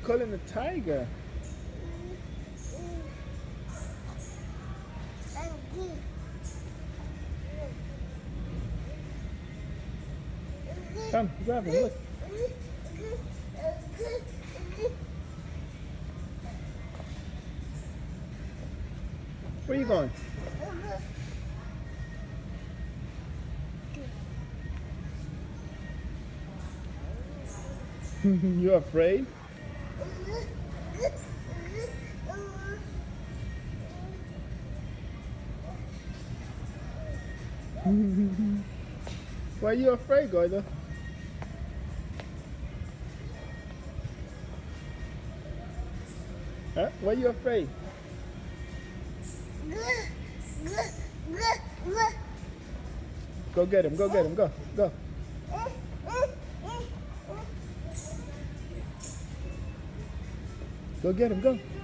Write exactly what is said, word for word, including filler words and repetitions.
calling a tiger? Come, grab him, look. Where are you going? You afraid? Why are you afraid, Gordo? Huh? Why are you afraid? Go get him, go get him, go, go. Go get him, go.